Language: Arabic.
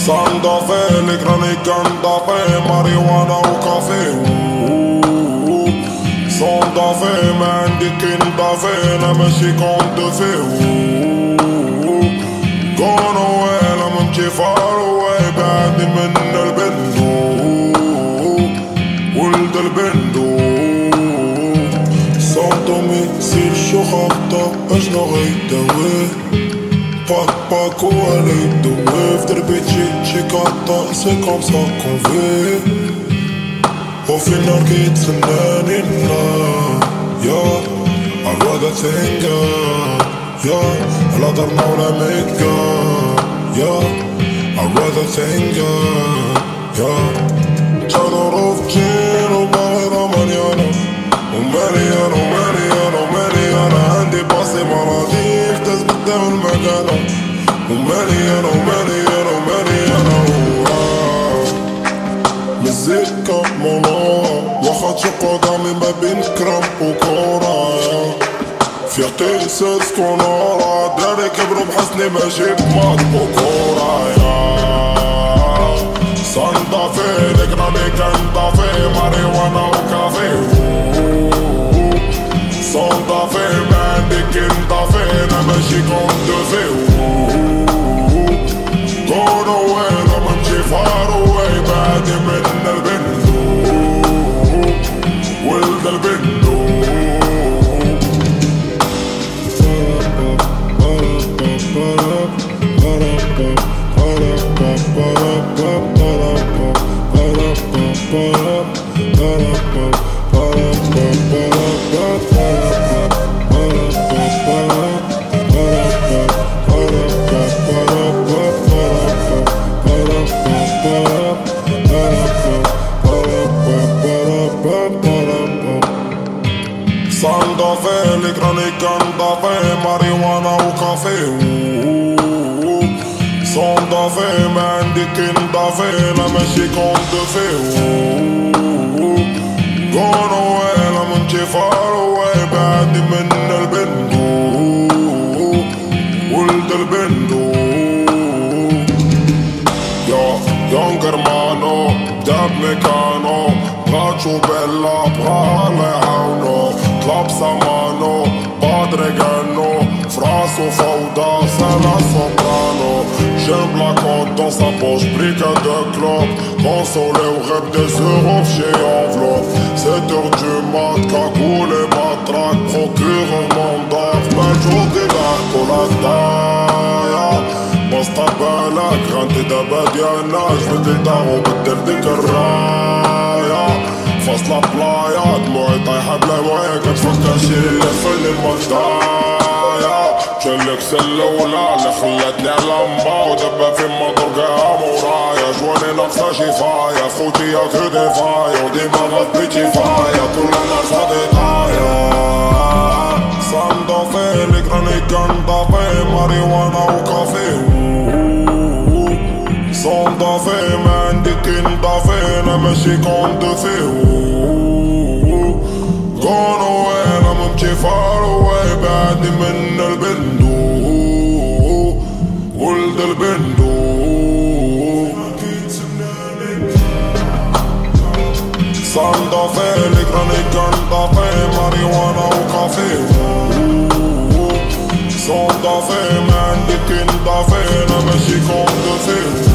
ساندا في الكراني كاندا في ماريوانا وكافي سوندا في ما عندي كندا في انا ماشي كونت في Gone away لما امشي far away بعدي من البندو ولد البندو Sans domicile شخطة اجنغي دوي باك وعلي دوي في دربي تشيكاتا سي كوم سا كون في وفي النار كيتسناني النار يا عالوغا تنقا يا لا درنا ولا ميكا يا عالوغا تنقا يا تنورو في جين وباهرة مليانة ومليانة ومليانة ومليانة عندي باصي مرادي اختز قدام المكانة ومليانة ومليانة ومليانة مزيكا مولا واخا تشوف قدامي ما بين كرام وكورة فيغتي ساس كونورا دراري كبرو بحسني ماشي بماط وكورة ساندا في الكراني كاندا في ماريوانا وكافي ساندا في ما عندي كندا في انا ماشي كونت في Gone away لما امشي far away بعدي من البندو ولد البندو ساندا في الكراني كاندا في ماريوانا وكافي سوندا في ما عندي كندا في انا ماشي كونت في Gone away لما امشي far away بعدي من البندو ولد البندو يونغر مانو داب ميكانو براتشو بيلا برا الله يعاونو طلب سامانو بادريغانو فراسو فوضى سالا سوبرانو J'aime la côte dans sa poche, briquet de clope Consolé au rêve des euros chez enveloppe 7 heures du mat, cagoule et matraque Procureur mandat, majorité d'alcoolataïa مستقبلك غنتي دابا ديالنا جبد الدار وبدل ديك الراية فاصلة بلايا دموعي طايحة بلا مويه كتفكر شي اللي خلي المطايا جالك سلولة اللي خلاتني علامبا ودابا في مضرقها مورايا جواني ناقصة شفايا خوتي يا كو ديفايا وديما غتبيتي فايا كل ناقصة ديتايا ساندا في الكراني كاندا في ماريوانا وكافي سوندا في ما عندي كندا في انا ماشي كونت في Gone away لما امشي far away بعدي من البندو ولد البندو ساندا في الكراني كاندا في ماريوانا وكافي سوندا في ما عندي كندا في انا ماشي كونت في